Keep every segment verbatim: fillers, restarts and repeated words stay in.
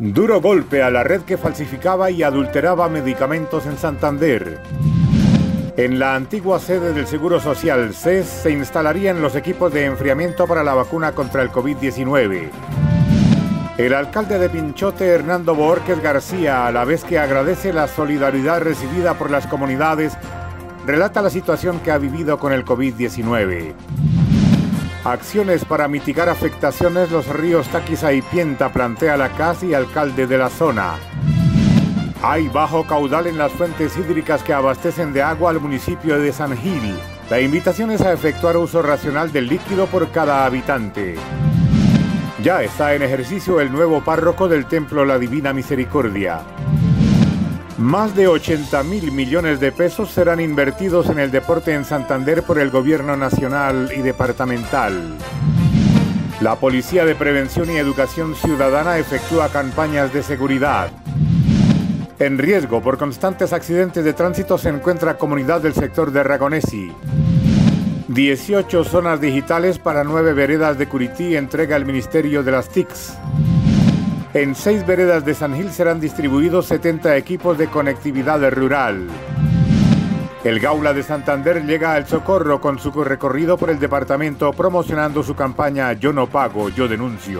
Duro golpe a la red que falsificaba y adulteraba medicamentos en Santander. En la antigua sede del Seguro Social, C E S, se instalarían los equipos de enfriamiento para la vacuna contra el COVID diecinueve. El alcalde de Pinchote, Hernando Borges García, a la vez que agradece la solidaridad recibida por las comunidades, relata la situación que ha vivido con el COVID diecinueve. Acciones para mitigar afectaciones los ríos Taquiza y Pienta, plantea la C A S y alcalde de la zona. Hay bajo caudal en las fuentes hídricas que abastecen de agua al municipio de San Gil. La invitación es a efectuar uso racional del líquido por cada habitante. Ya está en ejercicio el nuevo párroco del Templo La Divina Misericordia. Más de ochenta mil millones de pesos serán invertidos en el deporte en Santander por el gobierno nacional y departamental. La Policía de Prevención y Educación Ciudadana efectúa campañas de seguridad. En riesgo por constantes accidentes de tránsito se encuentra comunidad del sector de Ragonesi. dieciocho zonas digitales para nueve veredas de Curití entrega el Ministerio de las T I Cs. En seis veredas de San Gil serán distribuidos setenta equipos de conectividad rural. El Gaula de Santander llega al Socorro con su recorrido por el departamento promocionando su campaña Yo no pago, yo denuncio.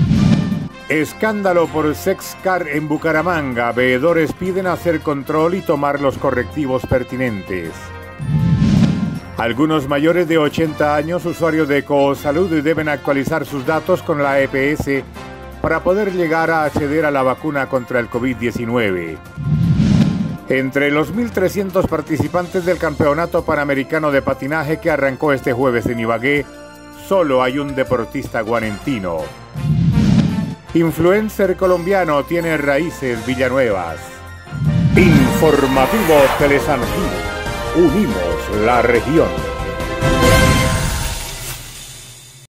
Escándalo por Sexcar en Bucaramanga. Veedores piden hacer control y tomar los correctivos pertinentes. Algunos mayores de ochenta años, usuarios de Ecosalud, deben actualizar sus datos con la E P S para poder llegar a acceder a la vacuna contra el COVID diecinueve. Entre los mil trescientos participantes del Campeonato Panamericano de Patinaje que arrancó este jueves en Ibagué, solo hay un deportista guarentino. Influencer colombiano tiene raíces villanuevas. Informativo Telesan Gil. Unimos la región.